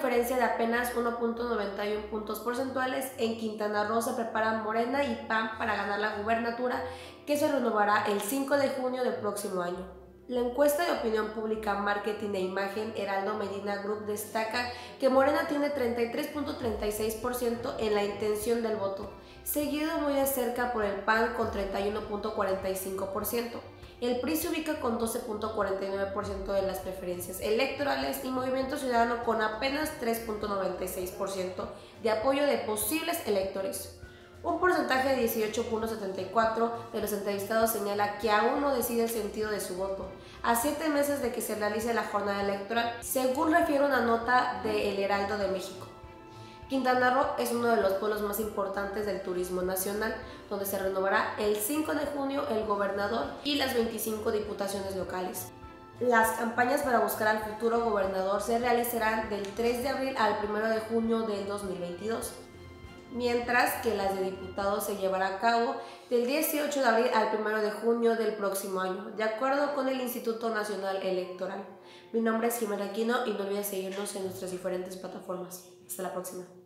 diferencia de apenas 1.91 puntos porcentuales. En Quintana Roo se preparan Morena y PAN para ganar la gubernatura, que se renovará el 5 de junio del próximo año. La encuesta de opinión pública, marketing e imagen Heraldo Medina Group destaca que Morena tiene 33.36% en la intención del voto, seguido muy de cerca por el PAN con 31.45%. El PRI se ubica con 12.49% de las preferencias electorales y Movimiento Ciudadano con apenas 3.96% de apoyo de posibles electores. Un porcentaje de 18.74% de los entrevistados señala que aún no decide el sentido de su voto, a 7 meses de que se realice la jornada electoral, según refiere una nota de El Heraldo de México. Quintana Roo es uno de los pueblos más importantes del turismo nacional, donde se renovará el 5 de junio el gobernador y las 25 diputaciones locales. Las campañas para buscar al futuro gobernador se realizarán del 3 de abril al 1 de junio del 2022, mientras que las de diputados se llevará a cabo del 18 de abril al 1 de junio del próximo año, de acuerdo con el Instituto Nacional Electoral. Mi nombre es Jimena Aquino y no olvides seguirnos en nuestras diferentes plataformas. Hasta la próxima.